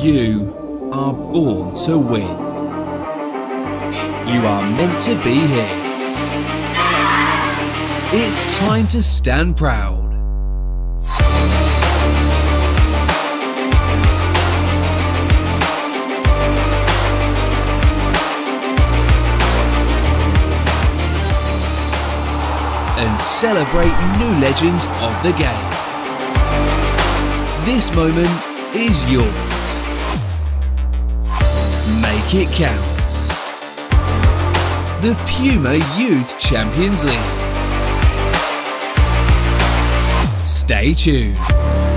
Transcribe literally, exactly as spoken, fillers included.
You are born to win. You are meant to be here. It's time to stand proud. And celebrate new legends of the game. This moment is yours. Make it count. The PUMA Youth Champions League. Stay tuned.